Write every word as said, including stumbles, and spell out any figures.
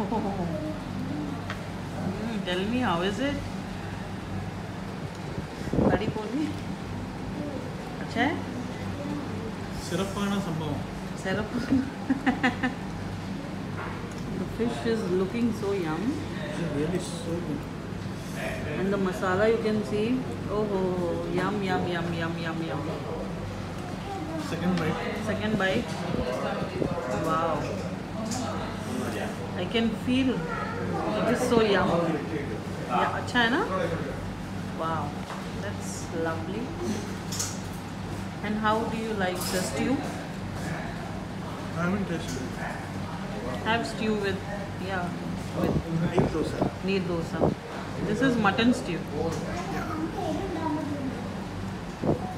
Mm, tell me, how is it? Kadi poli? अच्छा है? सिरपाना संभव. Syrup. The fish is looking so yum. It's really so good. And the masala you can see. Oh, oh, oh, yum, yum, yum, yum, yum, yum. Second bite. Second bite. Wow. I can feel it is so yum. Yeah, अच्छा है ना? Wow, that's lovely. And how do you like the stew? I haven't tasted it. Have stew with, yeah, with Neer dosa. neer dosa. This is mutton stew. Yeah.